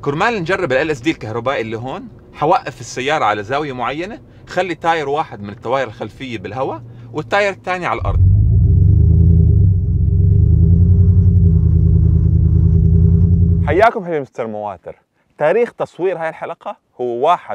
كرمال نجرب ال LSD الكهربائي اللي هون، حوقف السيارة على زاوية معينة، خلي تاير واحد من التواير الخلفية بالهواء والتاير الثاني على الأرض. حياكم حبيبي مستر مواتر. تاريخ تصوير هاي الحلقة هو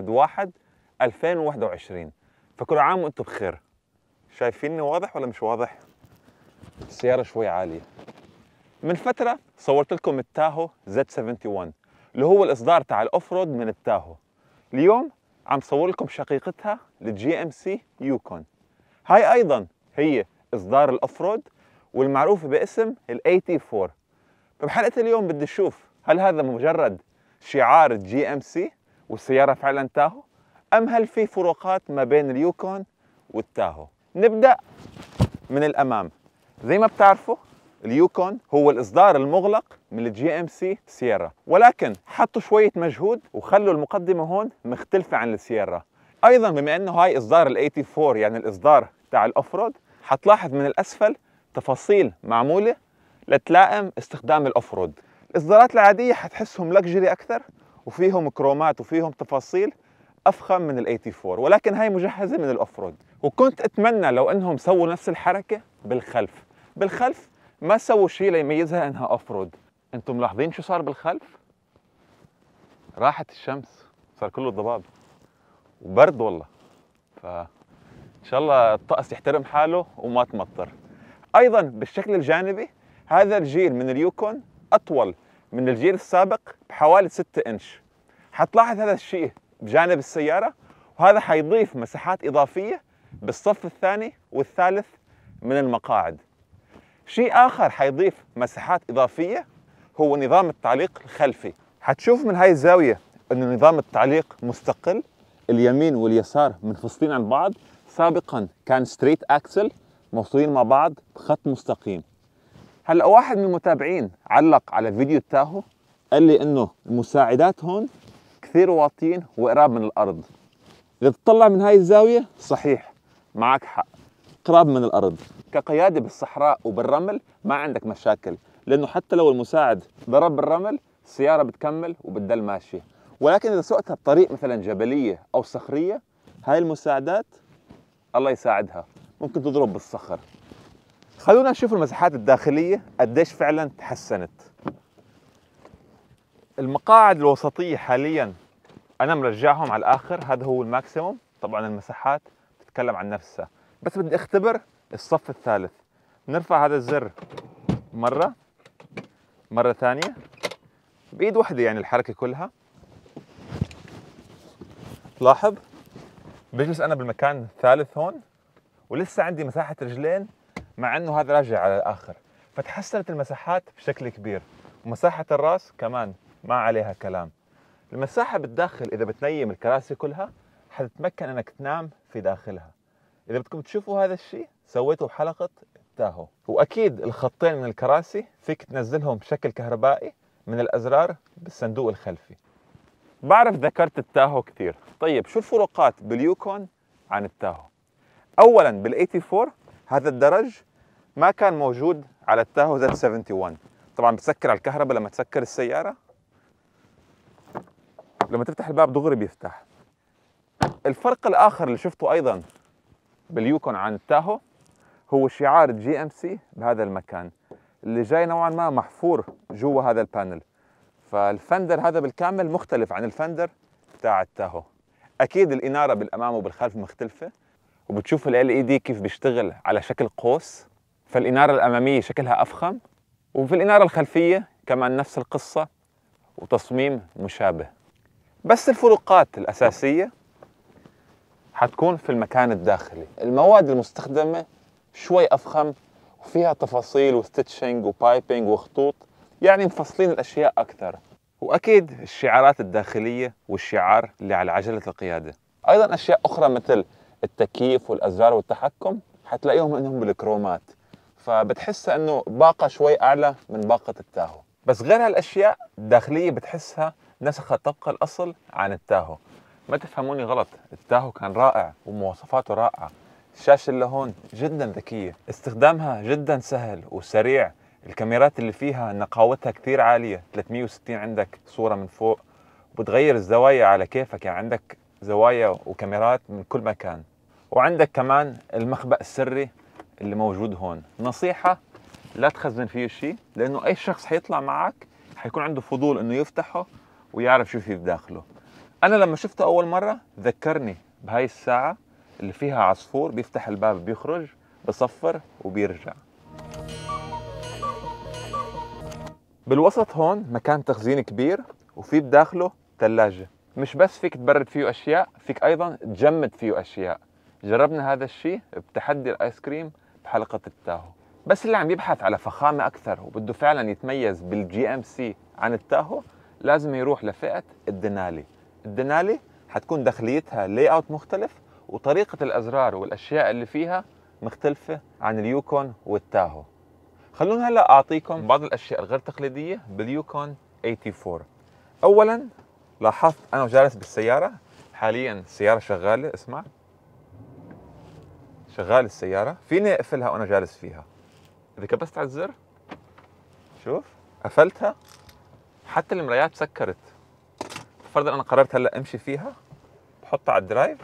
1/1/2021، فكل عام وانتم بخير. شايفيني واضح ولا مش واضح؟ السيارة شوي عالية. من فترة صورت لكم التاهو Z71 اللي هو الإصدار تاع الأوفرود من التاهو. اليوم عم صور لكم شقيقتها الGMC يوكون. هاي أيضا هي إصدار الأوفرود والمعروفة باسم ال AT4. فبحلقة اليوم بدي أشوف هل هذا مجرد شعار GMC والسيارة فعلا تاهو، أم هل في فروقات ما بين اليوكون والتاهو؟ نبدأ من الأمام. زي ما بتعرفوا اليوكون هو الإصدار المغلق من الGMC سيارة، ولكن حطوا شوية مجهود وخلوا المقدمة هون مختلفة عن السيارة. أيضا بما أنه هاي إصدار ال AT4 يعني الإصدار تاع الأوفرود، حتلاحظ من الأسفل تفاصيل معمولة لتلائم استخدام الأوفرود. الإصدارات العادية حتحسهم لكجري أكثر وفيهم كرومات وفيهم تفاصيل أفخم من ال AT4، ولكن هاي مجهزة من الأوفرود. وكنت أتمنى لو أنهم سووا نفس الحركة بالخلف ما سووا شيء ليميزها انها اوفرود. انتم ملاحظين شو صار بالخلف؟ راحت الشمس، صار كله ضباب وبرد والله. فان شاء الله الطقس يحترم حاله وما تمطر. ايضا بالشكل الجانبي هذا الجيل من اليوكون اطول من الجيل السابق بحوالي 6 انش. حتلاحظ هذا الشيء بجانب السيارة، وهذا حيضيف مساحات اضافية بالصف الثاني والثالث من المقاعد. شيء آخر حيضيف مساحات إضافية هو نظام التعليق الخلفي. حتشوف من هاي الزاوية أنه نظام التعليق مستقل، اليمين واليسار منفصلين عن بعض. سابقا كان ستريت أكسل موصولين مع بعض بخط مستقيم. هلأ واحد من المتابعين علق على فيديو التاهو قال لي أنه المساعدات هون كثير واطيين وقراب من الأرض. إذا تطلع من هاي الزاوية صحيح معك حق، قراب من الأرض. كقيادة بالصحراء وبالرمل ما عندك مشاكل، لأنه حتى لو المساعد ضرب بالرمل السيارة بتكمل وبتضل ماشية. ولكن إذا سقتها بطريق مثلا جبلية أو صخرية، هاي المساعدات الله يساعدها ممكن تضرب بالصخر. خلونا نشوف المساحات الداخلية قديش فعلا تحسنت. المقاعد الوسطية حاليا أنا مرجعهم على الآخر، هذا هو الماكسيموم. طبعا المساحات تتكلم عن نفسها، بس بدي اختبر الصف الثالث. نرفع هذا الزر مرة ثانية بإيد واحدة، يعني الحركة كلها. لاحظ بجلس أنا بالمكان الثالث هون ولسه عندي مساحة رجلين، مع أنه هذا راجع على الآخر. فتحسنت المساحات بشكل كبير، ومساحة الرأس كمان ما عليها كلام. المساحة بالداخل إذا بتنيم الكراسي كلها حتتمكن أنك تنام في داخلها. إذا بدكم تشوفوا هذا الشيء سويته بحلقة التاهو. وأكيد الخطين من الكراسي فيك تنزلهم بشكل كهربائي من الأزرار بالصندوق الخلفي. بعرف ذكرت التاهو كثير، طيب شو الفروقات باليوكون عن التاهو؟ أولاً بالAT4 هذا الدرج ما كان موجود على التاهو Z71. طبعاً بتسكر على الكهرباء لما تسكر السيارة، لما تفتح الباب دغري بيفتح. الفرق الآخر اللي شفته أيضاً باليوكون عن التاهو هو شعار GMC بهذا المكان اللي جاي نوعا ما محفور جوا هذا البانل. فالفندر هذا بالكامل مختلف عن الفندر تاع التاهو. اكيد الاناره بالامام وبالخلف مختلفه، وبتشوف ال LED كيف بيشتغل على شكل قوس، فالاناره الاماميه شكلها افخم، وفي الاناره الخلفيه كمان نفس القصه وتصميم مشابه. بس الفروقات الاساسيه حتكون في المكان الداخلي. المواد المستخدمة شوي أفخم وفيها تفاصيل وستيتشنج وبايبنج وخطوط، يعني مفصلين الأشياء أكثر. وأكيد الشعارات الداخلية والشعار اللي على عجلة القيادة. أيضا أشياء أخرى مثل التكييف والأزرار والتحكم حتلاقيهم إنهم بالكرومات، فبتحس إنه باقة شوي أعلى من باقة التاهو. بس غير هالأشياء الداخلية بتحسها نسخة طبق الأصل عن التاهو. ما تفهموني غلط، التاهو كان رائع ومواصفاته رائعة. الشاشة اللي هون جدا ذكية، استخدامها جدا سهل وسريع. الكاميرات اللي فيها نقاوتها كثير عالية، 360 عندك صورة من فوق وبتغير الزوايا على كيفك، يعني عندك زوايا وكاميرات من كل مكان. وعندك كمان المخبأ السري اللي موجود هون. نصيحة لا تخزن فيه شيء، لأنه أي شخص حيطلع معك حيكون عنده فضول إنه يفتحه ويعرف شو في بداخله. أنا لما شفته أول مرة ذكرني بهاي الساعة اللي فيها عصفور بيفتح الباب بيخرج بصفر وبيرجع. بالوسط هون مكان تخزين كبير، وفي بداخله ثلاجة. مش بس فيك تبرد فيه أشياء، فيك أيضا تجمد فيه أشياء. جربنا هذا الشيء بتحدي الآيس كريم بحلقة التاهو. بس اللي عم يبحث على فخامة أكثر وبده فعلا يتميز بالجي ام سي عن التاهو لازم يروح لفئة الدنالي. الدنالي حتكون داخليتها لاي اوت مختلف، وطريقة الأزرار والأشياء اللي فيها مختلفة عن اليوكون والتاهو. خلونا هلا أعطيكم بعض الأشياء الغير تقليدية باليوكون 84. أولا لاحظت أنا وجالس بالسيارة، حاليا السيارة شغالة، اسمع شغال السيارة، فيني أقفلها وأنا جالس فيها. إذا كبست على الزر شوف قفلتها، حتى المرايات سكرت. فرضا أنا قررت هلا أمشي فيها، بحطها على الدرايف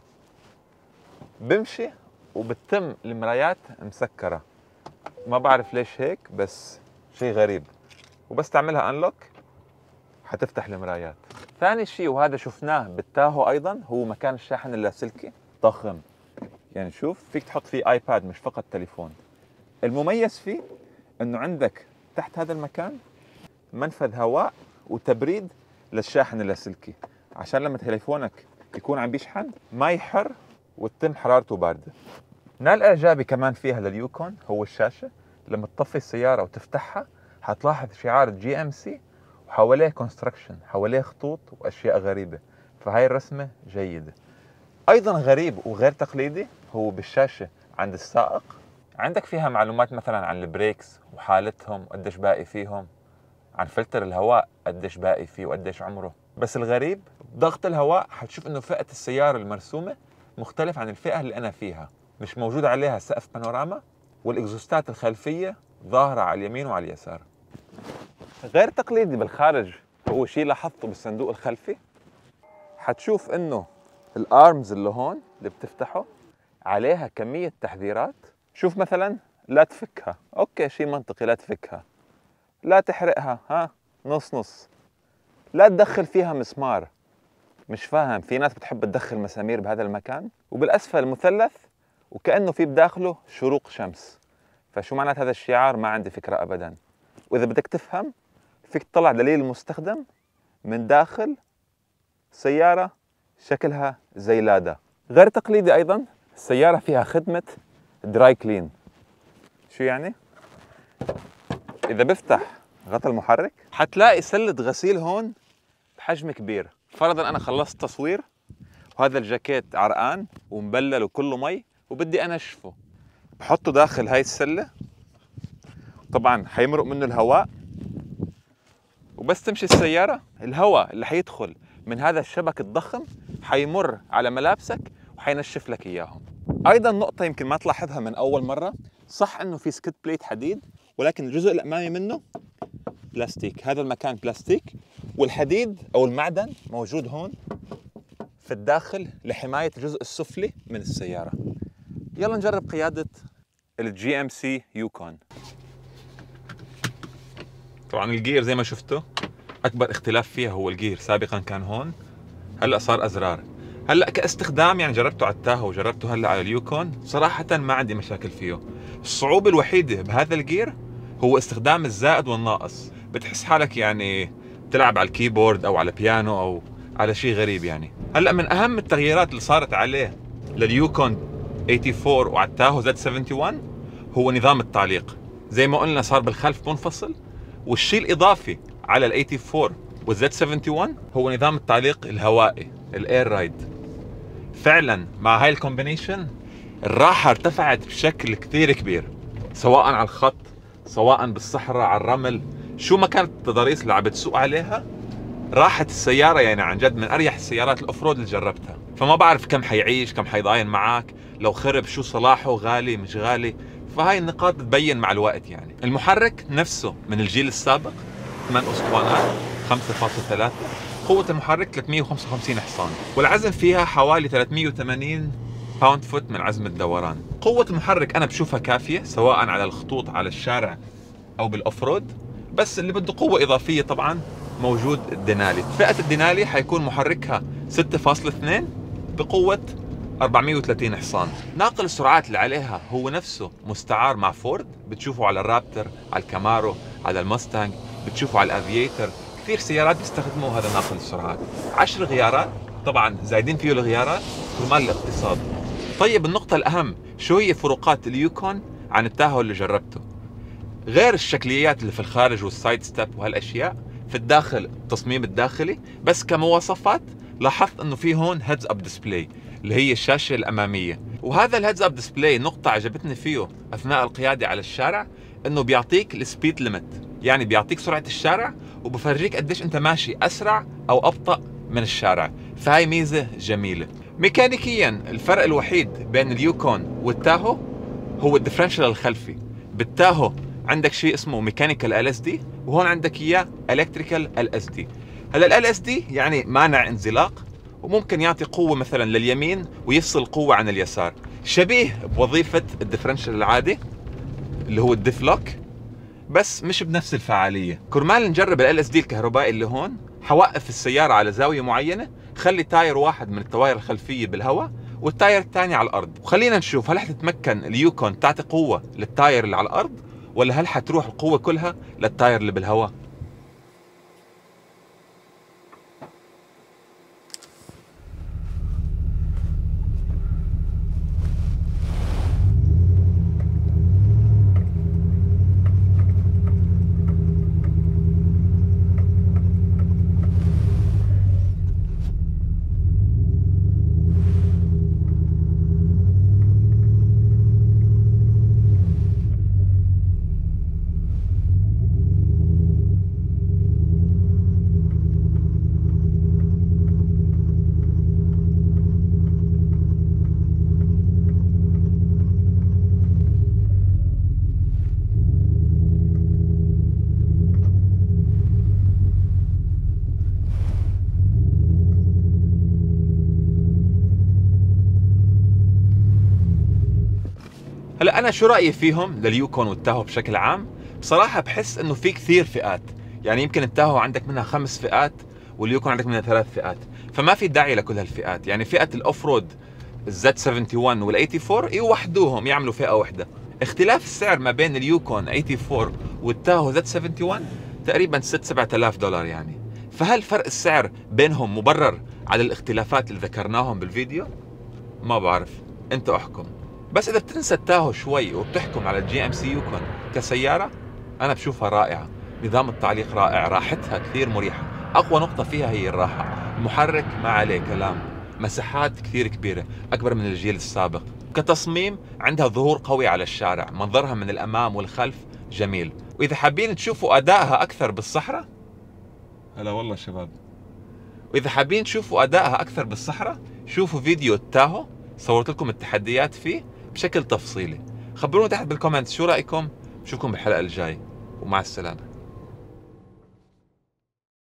بمشي وبتم المرايات مسكرة. ما بعرف ليش هيك، بس شيء غريب. وبس تعملها انلوك حتفتح المرايات. ثاني شيء وهذا شفناه بالتاهو ايضا هو مكان الشاحن اللاسلكي ضخم. يعني شوف فيك تحط فيه ايباد مش فقط تليفون. المميز فيه انه عندك تحت هذا المكان منفذ هواء وتبريد للشاحن اللاسلكي، عشان لما تليفونك يكون عم بيشحن ما يحر وتتم حرارته باردة. نال اعجابي كمان فيها لليوكون هو الشاشة. لما تطفي السيارة وتفتحها حتلاحظ شعار جي ام سي وحواليه كونستراكشن، حواليه خطوط واشياء غريبة، فهاي الرسمة جيدة. ايضا غريب وغير تقليدي هو بالشاشة عند السائق عندك فيها معلومات مثلا عن البريكس وحالتهم وقديش باقي فيهم، عن فلتر الهواء قديش باقي فيه وقديش عمره. بس الغريب ضغط الهواء حتشوف انه فئة السيارة المرسومة مختلف عن الفئة اللي انا فيها. مش موجود عليها سقف بانوراما، والاكزوستات الخلفية ظاهرة على اليمين وعلى اليسار. غير تقليدي بالخارج هو شيء لاحظته بالصندوق الخلفي. حتشوف انه الارمز اللي هون اللي بتفتحه عليها كمية تحذيرات. شوف مثلا لا تفكها، اوكي شيء منطقي، لا تفكها. لا تحرقها، ها نص نص. لا تدخل فيها مسمار، مش فاهم، في ناس بتحب تدخل مسامير بهذا المكان. وبالاسفل مثلث وكأنه في بداخله شروق شمس. فشو معنات هذا الشعار ما عندي فكرة ابدا. واذا بدك تفهم فيك تطلع دليل المستخدم من داخل سيارة شكلها زي لادا. غير تقليدي ايضا السيارة فيها خدمة دراي كلين. شو يعني؟ اذا بفتح غطا المحرك حتلاقي سلة غسيل هون بحجم كبير. فرضا انا خلصت تصوير وهذا الجاكيت عرقان ومبلل وكله مي وبدي انشفه، بحطه داخل هاي السلة، طبعا حيمرق منه الهواء، وبس تمشي السيارة الهواء اللي حيدخل من هذا الشبك الضخم حيمر على ملابسك وحينشف لك اياهم. ايضا نقطة يمكن ما تلاحظها من اول مرة، صح انه في سكيد بليت حديد ولكن الجزء الامامي منه بلاستيك. هذا المكان بلاستيك، والحديد او المعدن موجود هون في الداخل لحماية الجزء السفلي من السيارة. يلا نجرب قيادة الجي ام سي يوكون. طبعا الجير زي ما شفتوا اكبر اختلاف فيها هو الجير، سابقا كان هون هلا صار ازرار. هلا كاستخدام يعني جربته على التاهو وجربته هلا على اليوكون، صراحة ما عندي مشاكل فيه. الصعوبة الوحيدة بهذا الجير هو استخدام الزائد والناقص. بتحس حالك يعني بتلعب على الكيبورد او على بيانو او على شيء غريب يعني. هلا من اهم التغييرات اللي صارت عليه لليوكون 84 وعلى التاهو زد 71 هو نظام التعليق. زي ما قلنا صار بالخلف منفصل، والشيء الاضافي على ال 84 والزد 71 هو نظام التعليق الهوائي الاير رايد. فعلا مع هاي الكومبينيشن الراحة ارتفعت بشكل كثير كبير، سواء على الخط سواء بالصحراء على الرمل. شو ما كانت التضاريس اللي عم بتسوق عليها راحت السيارة يعني عن جد من اريح السيارات الاوفرود اللي جربتها. فما بعرف كم حيعيش كم حيضاين معك، لو خرب شو صلاحه، غالي مش غالي. فهاي النقاط بتبين مع الوقت يعني. المحرك نفسه من الجيل السابق 8 اسطوانات 5.3 قوة المحرك 355 حصان، والعزم فيها حوالي 380 باوند فوت من عزم الدوران. قوة المحرك أنا بشوفها كافية سواء على الخطوط على الشارع أو بالأوفرود، بس اللي بده قوة إضافية طبعا موجود الدينالي. فئة الدينالي حيكون محركها 6.2 بقوة 430 حصان. ناقل السرعات اللي عليها هو نفسه مستعار مع فورد، بتشوفوا على الرابتر، على الكامارو، على الموستانج، بتشوفوا على الافييتر، كثير سيارات بيستخدموا هذا ناقل السرعات. 10 غيارات، طبعا زايدين فيه الغيارات كرمال الاقتصاد. طيب النقطة الأهم، شو هي فروقات اليوكون عن التاهو اللي جربته؟ غير الشكليات اللي في الخارج والسايد ستيب وهالاشياء، في الداخل التصميم الداخلي، بس كمواصفات لاحظت انه في هون هيدز اب ديسبلاي اللي هي الشاشه الاماميه. وهذا الهيدز اب ديسبلاي نقطه عجبتني فيه اثناء القياده على الشارع، انه بيعطيك السبيد ليميت، يعني بيعطيك سرعه الشارع وبفرجيك قديش انت ماشي اسرع او ابطا من الشارع، فهاي ميزه جميله. ميكانيكيا الفرق الوحيد بين اليوكون والتاهو هو الديفرنشال الخلفي. بالتاهو عندك شيء اسمه ميكانيكال ال اس دي، وهون عندك اياه الكتريكال ال اس دي. هلا ال اس دي يعني مانع انزلاق، وممكن يعطي قوه مثلا لليمين ويفصل القوه عن اليسار، شبيه بوظيفه الديفرنشال العادي اللي هو الديف لوك، بس مش بنفس الفعاليه. كرمال نجرب ال اس دي الكهربائي اللي هون، حوقف السياره على زاويه معينه، خلي تاير واحد من التواير الخلفيه بالهواء والتاير الثاني على الارض، وخلينا نشوف هل حتتمكن اليوكون تعطي قوه للتاير اللي على الارض، ولا هل حتروح القوه كلها للتاير اللي بالهواء. هلا انا شو رايي فيهم لليوكون والتاهو بشكل عام؟ بصراحه بحس انه في كثير فئات، يعني يمكن التاهو عندك منها 5 فئات واليوكون عندك منها 3 فئات، فما في داعي لكل هالفئات. يعني فئه الاوف رود الزد 71 وال 84 يوحدوهم يعملوا فئه واحده. اختلاف السعر ما بين اليوكون 84 والتاهو زد 71 تقريبا 6-7 آلاف دولار يعني. فهل فرق السعر بينهم مبرر على الاختلافات اللي ذكرناهم بالفيديو؟ ما بعرف، انت احكم. بس اذا بتنسى التاهو شوي وبتحكم على الجي ام سي يوكون كسياره، انا بشوفها رائعه. نظام التعليق رائع، راحتها كثير مريحه، اقوى نقطه فيها هي الراحه. المحرك ما عليه كلام، مساحات كثير كبيره، اكبر من الجيل السابق. كتصميم عندها ظهور قوي على الشارع، منظرها من الامام والخلف جميل. واذا حابين تشوفوا ادائها اكثر بالصحراء، هلا والله شباب، واذا حابين تشوفوا ادائها اكثر بالصحراء، شوفوا فيديو التاهو صورت لكم التحديات فيه بشكل تفصيلي. خبروني تحت بالكومنتس شو رايكم. بشوفكم بالحلقه الجاي، ومع السلامه.